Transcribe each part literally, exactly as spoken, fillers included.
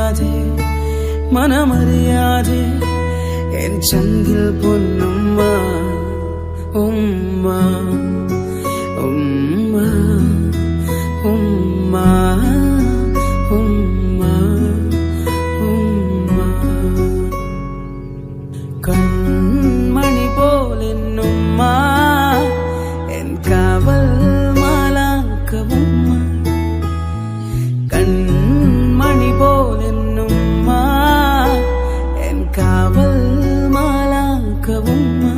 മിഴിയറിയാതെ മനമറിയാതെ N ചങ്കിൽ പൊന്നുമ്മ ഉമ്മ ഉമ്മ ഉമ്മ ഉമ്മ ഉമ്മ കൺമണി പോലെന്നുമ്മ എൻ കാവൽ മാലാക്കവുമ്മ കൺമണി പോലെന്നുമ്മ എൻ കാവൽ മാലാക്കവുമ്മ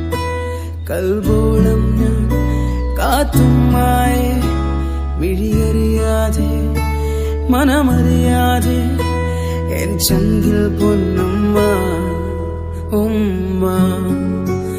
കൽബോളം ഞാൻ കാത്തുമ്മായെ മിഴിയറിയാതെ മനമറിയാതെ എൻ ചങ്കിൽ പൊന്നുമ്മ ഉമ്മ